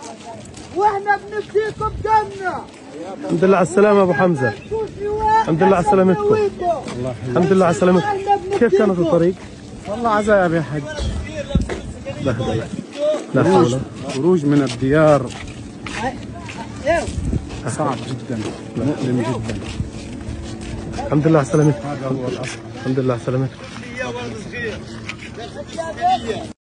واحنا بنفديكم جنة. الحمد لله على السلامة أبو حمزة. الحمد لله على سلامتكم. الحمد لله على سلامتكم. كيف كانت الطريق؟ والله عذاب يا حج. بهدلة. لا حول. خروج من الديار صعب جدا، مؤلم جدا. الحمد لله على سلامتكم. هذا هو الأصل. الحمد لله على سلامتكم.